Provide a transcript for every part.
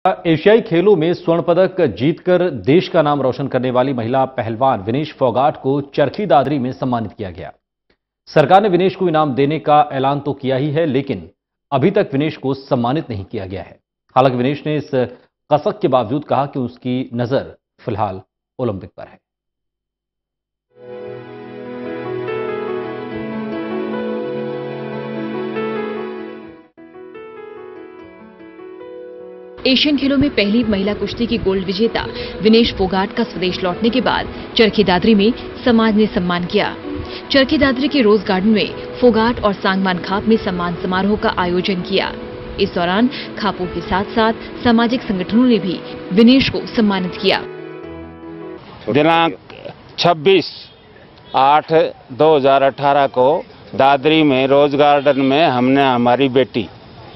एशियाई खेलों में स्वर्ण पदक जीतकर देश का नाम रोशन करने वाली महिला पहलवान विनेश फोगाट को चरखी दादरी में सम्मानित किया गया। सरकार ने विनेश को इनाम देने का ऐलान तो किया ही है, लेकिन अभी तक विनेश को सम्मानित नहीं किया गया है। हालांकि विनेश ने इस कसक के बावजूद कहा कि उसकी नजर फिलहाल ओलंपिक पर है। एशियन खेलों में पहली महिला कुश्ती की गोल्ड विजेता विनेश फोगाट का स्वदेश लौटने के बाद चरखी दादरी में समाज ने सम्मान किया। चरखी दादरी के रोज गार्डन में फोगाट और सांगमान खाप में सम्मान समारोह का आयोजन किया। इस दौरान खापों के साथ साथ सामाजिक संगठनों ने भी विनेश को सम्मानित किया। दिनांक 26/8/2018 को दादरी में रोज गार्डन में हमने हमारी बेटी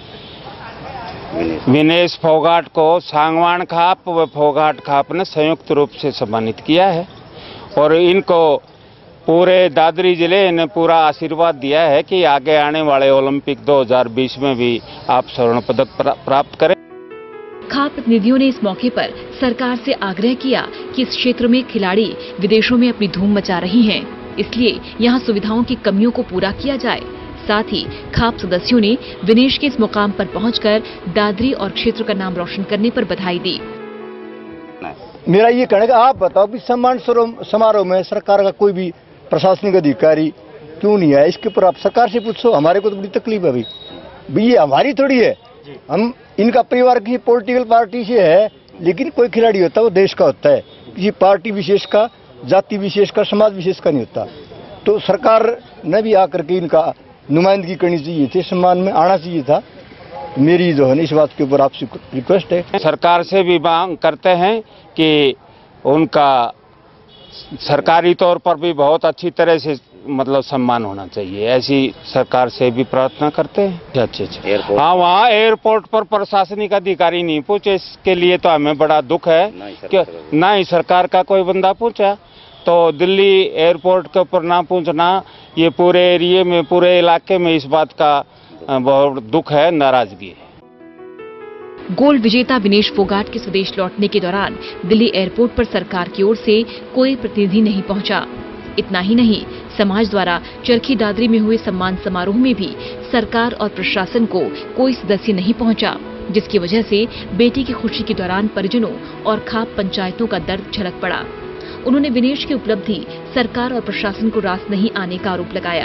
विनेश फोगाट को सांगवान खाप व फोगाट खाप ने संयुक्त रूप से सम्मानित किया है और इनको पूरे दादरी जिले ने पूरा आशीर्वाद दिया है कि आगे आने वाले ओलंपिक 2020 में भी आप स्वर्ण पदक प्राप्त करें। खाप प्रतिनिधियों ने इस मौके पर सरकार से आग्रह किया कि इस क्षेत्र में खिलाड़ी विदेशों में अपनी धूम मचा रही हैं, इसलिए यहां सुविधाओं की कमियों को पूरा किया जाए। साथ ही खाप सदस्यों ने विनेश के इस मुकाम पर पहुंचकर दादरी और क्षेत्र का नाम रोशन करने पर बधाई दी। मेरा ये कहना है, आप बताओ कि सम्मान समारोह में सरकार का कोई भी प्रशासनिक अधिकारी क्यों नहीं है? इसके ऊपर आप सरकार से पूछो। हमारे को तो बड़ी तकलीफ है भाई, ये हमारी थोड़ी है। हम इनका परिवार किसी पॉलिटिकल पार्टी से है, लेकिन कोई खिलाड़ी होता है वो देश का होता है, किसी पार्टी विशेष का, जाति विशेष का, समाज विशेष का नहीं होता। तो सरकार ने भी आकर के इनका नुमाइंदगी करनी चाहिए थी, सम्मान में आना चाहिए था। मेरी जो है इस बात के ऊपर आपसे रिक्वेस्ट है। सरकार से भी मांग करते हैं कि उनका सरकारी तौर पर भी बहुत अच्छी तरह से मतलब सम्मान होना चाहिए, ऐसी सरकार से भी प्रार्थना करते हैं। अच्छे हाँ, वहाँ एयरपोर्ट पर प्रशासनिक अधिकारी नहीं पहुंचे, इसके लिए तो हमें बड़ा दुख है कि ना ही सरकार का कोई बंदा पहुंचा। तो दिल्ली एयरपोर्ट के ऊपर ना पहुंचना, ये पूरे एरिया में, पूरे इलाके में इस बात का बहुत दुख है, नाराजगी है। गोल्ड विजेता विनेश फोगाट के स्वदेश लौटने के दौरान दिल्ली एयरपोर्ट पर सरकार की ओर से कोई प्रतिनिधि नहीं पहुंचा। इतना ही नहीं, समाज द्वारा चरखी दादरी में हुए सम्मान समारोह में भी सरकार और प्रशासन को कोई सदस्य नहीं पहुंचा, जिसकी वजह से बेटी की खुशी के दौरान परिजनों और खाप पंचायतों का दर्द झलक पड़ा। उन्होंने विनेश की उपलब्धि सरकार और प्रशासन को रास नहीं आने का आरोप लगाया।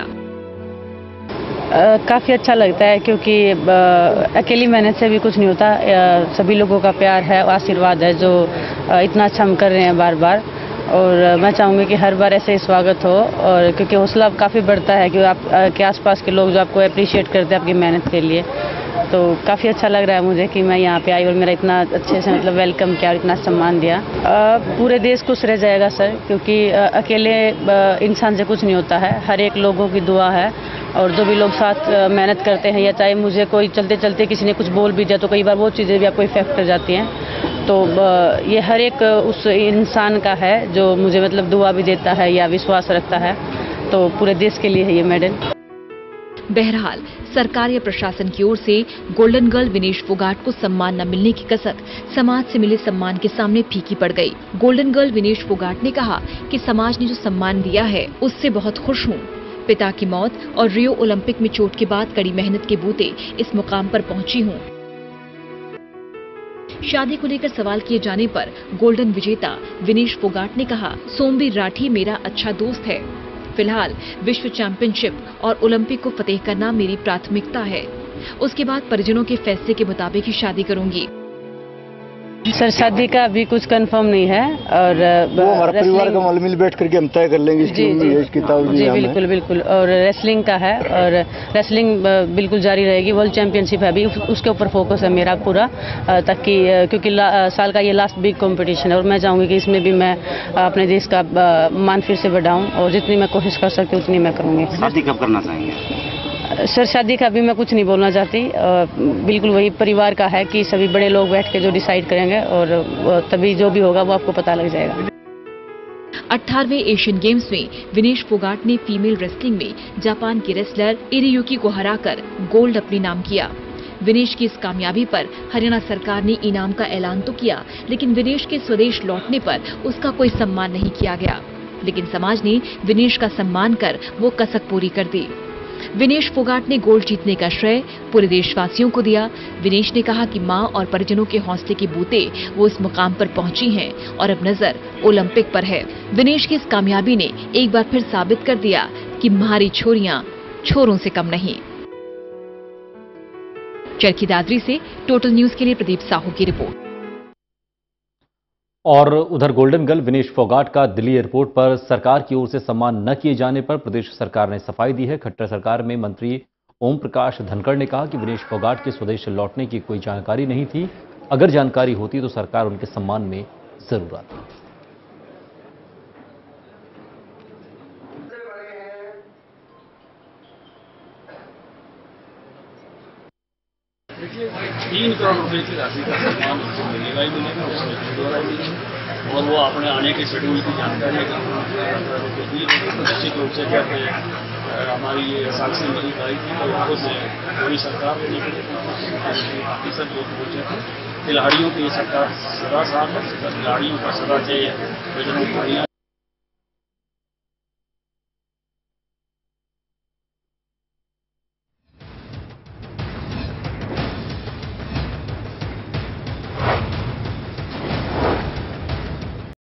काफ़ी अच्छा लगता है, क्योंकि अकेली मेहनत से भी कुछ नहीं होता। सभी लोगों का प्यार है, आशीर्वाद है, जो इतना अच्छा हम कर रहे हैं बार बार। और मैं चाहूँगी कि हर बार ऐसे ही स्वागत हो, और क्योंकि हौसला काफ़ी बढ़ता है कि आप के आसपास के लोग जो आपको अप्रिशिएट करते हैं आपकी मेहनत के लिए। तो काफ़ी अच्छा लग रहा है मुझे कि मैं यहाँ पे आई और मेरा इतना अच्छे से मतलब वेलकम किया और इतना सम्मान दिया। पूरे देश खुश रह जाएगा सर, क्योंकि अकेले इंसान से कुछ नहीं होता है, हर एक लोगों की दुआ है। और जो भी लोग साथ मेहनत करते हैं, या चाहे मुझे कोई चलते चलते किसी ने कुछ बोल भी दिया, तो कई बार वो चीज़ें भी आपको इफेक्ट कर जाती हैं। तो ये हर एक उस इंसान का है जो मुझे मतलब दुआ भी देता है या विश्वास रखता है। तो पूरे देश के लिए है ये मेडल। बहरहाल सरकार या प्रशासन की ओर से गोल्डन गर्ल विनेश फोगाट को सम्मान न मिलने की कसक समाज से मिले सम्मान के सामने फीकी पड़ गई। गोल्डन गर्ल विनेश फोगाट ने कहा कि समाज ने जो सम्मान दिया है उससे बहुत खुश हूँ। पिता की मौत और रियो ओलंपिक में चोट के बाद कड़ी मेहनत के बूते इस मुकाम पर पहुंची हूँ। शादी को लेकर सवाल किए जाने पर गोल्डन विजेता विनेश फोगाट ने कहा, सोमवीर राठी मेरा अच्छा दोस्त है। फिलहाल विश्व चैंपियनशिप और ओलंपिक को फतेह करना मेरी प्राथमिकता है। उसके बाद परिजनों के फैसले के मुताबिक ही शादी करूंगी। सर शादी का अभी कुछ कंफर्म नहीं है, और वो हमारे परिवार का मिल बैठ करके हम तय कर लेंगे। इसकी जी बिल्कुल बिल्कुल। और रेसलिंग का है, और रेसलिंग बिल्कुल जारी रहेगी। वर्ल्ड चैंपियनशिप है अभी, उसके ऊपर फोकस है मेरा पूरा, ताकि क्योंकि साल का ये लास्ट बिग कंपटीशन है, और मैं चाहूँगी कि इसमें भी मैं अपने देश का मान फिर से बढ़ाऊँ, और जितनी मैं कोशिश कर सकती हूँ उतनी मैं करूँगी। शादी कब करना चाहेंगे? सर शादी का अभी मैं कुछ नहीं बोलना चाहती। बिल्कुल वही परिवार का है कि सभी बड़े लोग बैठ के जो डिसाइड करेंगे, और तभी जो भी होगा वो आपको पता लग जाएगा। 18वें एशियन गेम्स में विनेश फोगाट ने फीमेल रेसलिंग में जापान की रेसलर इरियुकी को हराकर गोल्ड अपने नाम किया। विनेश की इस कामयाबी पर हरियाणा सरकार ने इनाम का ऐलान तो किया, लेकिन विनेश के स्वदेश लौटने पर उसका कोई सम्मान नहीं किया गया। लेकिन समाज ने विनेश का सम्मान कर वो कसक पूरी कर दी। विनेश फोगाट ने गोल्ड जीतने का श्रेय पूरे देशवासियों को दिया। विनेश ने कहा कि मां और परिजनों के हौसले की बूते वो इस मुकाम पर पहुंची हैं और अब नजर ओलंपिक पर है। विनेश की इस कामयाबी ने एक बार फिर साबित कर दिया कि हमारी छोरियां छोरों से कम नहीं। चरखी दादरी से टोटल न्यूज के लिए प्रदीप साहू की रिपोर्ट। और उधर गोल्डन गर्ल विनेश फोगाट का दिल्ली एयरपोर्ट पर सरकार की ओर से सम्मान न किए जाने पर प्रदेश सरकार ने सफाई दी है। खट्टर सरकार में मंत्री ओम प्रकाश धनखड़ ने कहा कि विनेश फोगाट के स्वदेश लौटने की कोई जानकारी नहीं थी। अगर जानकारी होती तो सरकार उनके सम्मान में जरूर आती। देखिए 3 करोड़ रुपए की राशि का सम्मान उसको मिलेगा ही मिलेगा, उसमें कोई दो राय नहीं है। और वो अपने आने के शेड्यूल की जानकारी निश्चित रूप से कहते हैं हमारी ये साक्षी मिली आई थी तो उसको से पूरी सरकार ने बाकी सब लोग पहुंचे थे। खिलाड़ियों की ये सरकार सदा साथ है, खिलाड़ियों का सदा चाहिए,